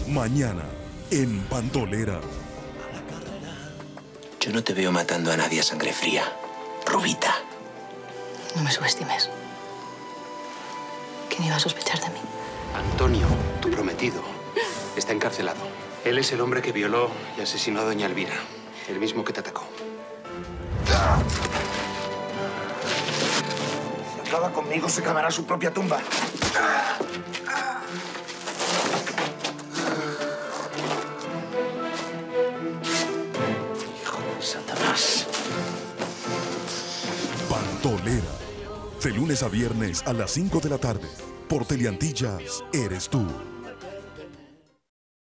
Mañana, en Pantolera. Yo no te veo matando a nadie a sangre fría, Rubita. No me subestimes. ¿Quién iba a sospechar de mí? Antonio, tu prometido, está encarcelado. Él es el hombre que violó y asesinó a doña Elvira, el mismo que te atacó. Si acaba conmigo, se cavará su propia tumba. Hijo de Satanás. Pantolera. De lunes a viernes a las 5 de la tarde. Por Teleantillas, eres tú.